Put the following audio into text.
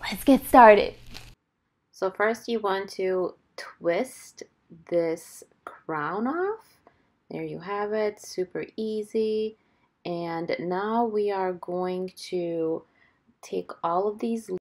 let's get started. So first you want to twist this crown off. There you have it, super easy. And now we are going to take all of these